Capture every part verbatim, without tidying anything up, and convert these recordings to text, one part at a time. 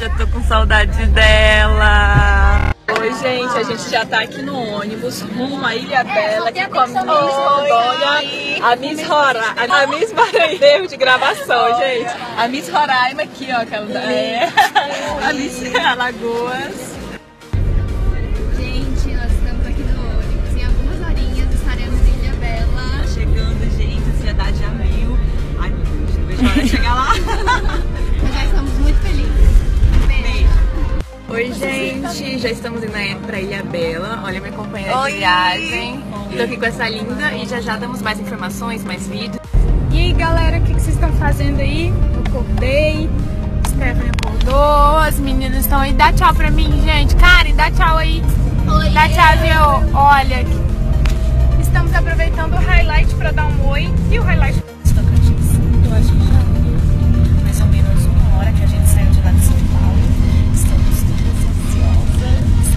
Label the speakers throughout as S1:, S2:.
S1: já tô com saudade dela. Oi, gente, a gente já tá aqui no ônibus rumo à Ilha Bela, aqui com a Miss Rondônia, a Miss Roraima, a Miss Maranhão, erro de gravação, gente. A Miss Roraima aqui, ó, aquela da... é. A Miss Alagoas.
S2: Gente, nós estamos aqui no ônibus, em algumas horinhas estaremos em Ilha Bela.
S1: Tá chegando, gente, a ansiedade já mil. Ai, meu Deus, não vejo a hora de chegar lá.
S2: Mas já estamos muito felizes.
S1: Oi, gente, já estamos indo pra Ilha Bela. Olha minha companheira
S2: Oi.
S1: de viagem. Tô aqui com essa linda e já já damos mais informações, mais vídeos.
S3: E aí, galera, o que, que vocês estão fazendo aí? Eu acordei, Stephanie acordou, as meninas estão aí. Dá tchau pra mim, gente. Karen, dá tchau aí.
S2: Oi.
S3: Dá tchau, viu? Olha, estamos aproveitando o highlight pra dar um oi. E o highlight?
S1: Eu acho que já deu mais ou menos uma hora que a gente saiu de lá de São Paulo. Estamos todas ansiosas.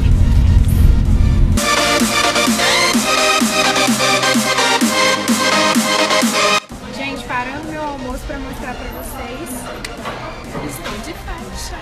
S3: Gente, parando meu almoço pra mostrar pra vocês. Estou de faixa.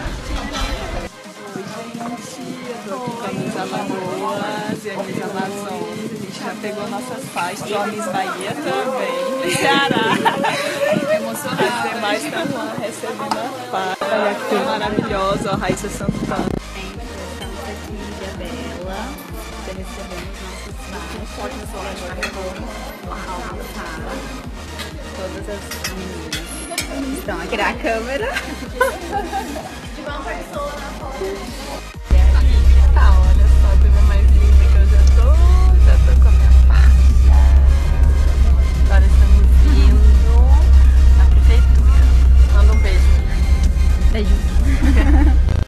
S1: Oi, gente, eu tô aqui com a Miss Alagoas e a Miss Amazonas. A gente já pegou nossas faixas, a Miss Bahia também, do Ceará.
S3: Emocionada.
S1: As demais estão lá recebendo a faixa. Olha que maravilhosa, a Raíssa Santana.
S2: Estamos aqui em Ilha Bela, já recebemos nossos faixas, a gente carregou a alçada. Todas as meninas estão aqui na câmera. De uma pessoa na foto.
S1: Tá, olha só, a coisa mais linda que eu já tô, já tô com a minha faixa. Agora estamos indo na prefeitura. Manda um beijo.
S2: Beijo.